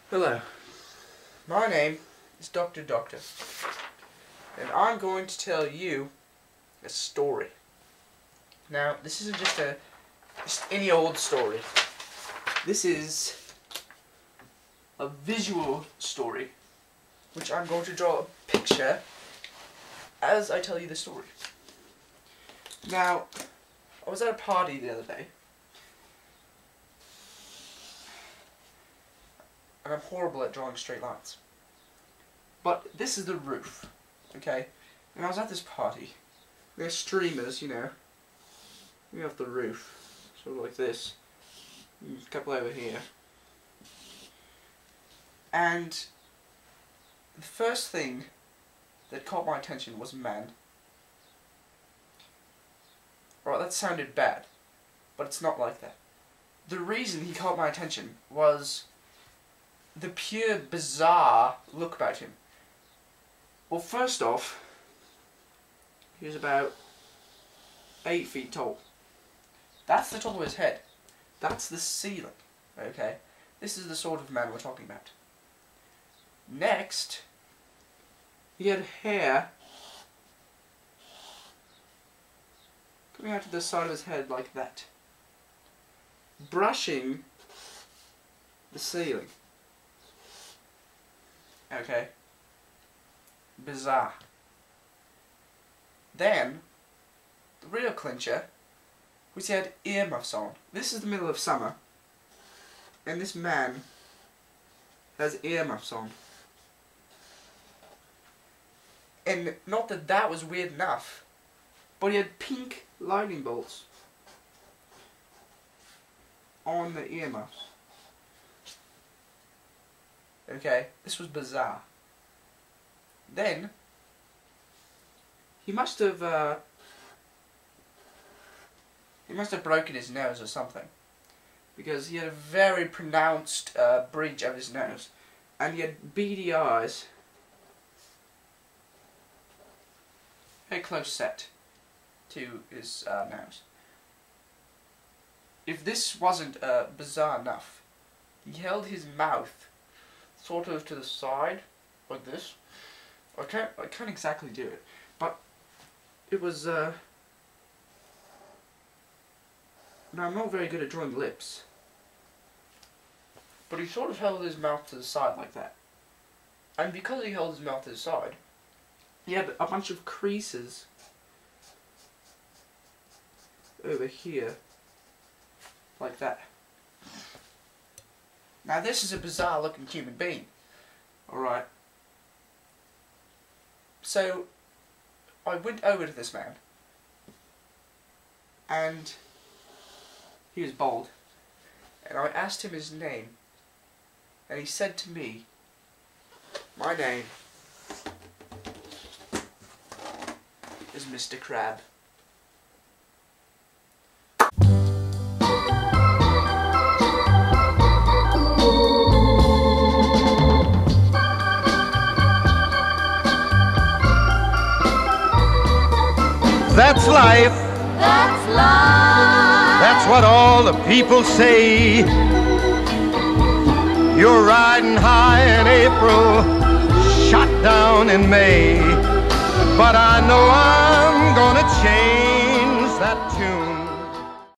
Hello, my name is Dr. Doctor, and I'm going to tell you a story. Now, this isn't just any old story. This is a visual story, which I'm going to draw a picture as I tell you the story. Now, I was at a party the other day, and I'm horrible at drawing straight lines. But this is the roof, okay? And I was at this party. There's streamers, you know. We have the roof, sort of like this. A couple over here. And the first thing that caught my attention was a man. Alright, that sounded bad, but it's not like that. The reason he caught my attention was the pure bizarre look about him. Well, first off, he was about 8 feet tall. That's the top of his head. That's the ceiling, okay? This is the sort of man we're talking about. Next, he had hair coming out to the side of his head like that, brushing the ceiling. Okay? Bizarre. Then, the real clincher was he had earmuffs on. This is the middle of summer, and this man has earmuffs on. And not that that was weird enough, but he had pink lightning bolts on the earmuffs. Okay, this was bizarre. Then, he must have broken his nose or something, because he had a very pronounced bridge of his nose, and he had beady eyes, very close set to his nose. If this wasn't bizarre enough, he held his mouth sort of to the side, like this. I can't exactly do it, but it was, now I'm not very good at drawing lips, but he sort of held his mouth to the side like that. And because he held his mouth to the side, he had a bunch of creases over here, like that. Now this is a bizarre looking human being, alright? So, I went over to this man, and he was bald, and I asked him his name, and he said to me, "My name is Mr. Crab." That's life. That's life. That's what all the people say. You're riding high in April, shot down in May. But I know I'm gonna change that tune.